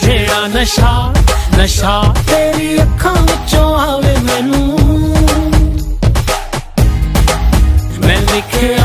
जेड़ा नशा नशा तेरी अखां विचों आवे मैनू मैं लिखिया